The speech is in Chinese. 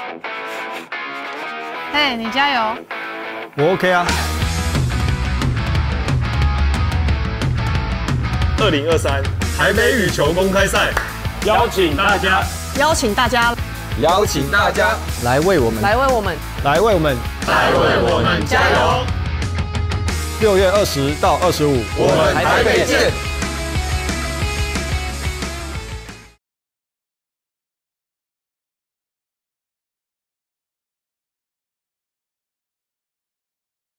嘿，你加油！ 我 OK 啊。 2023台北羽球公开赛，邀请大家来为我们6月20到25， 我们台北见。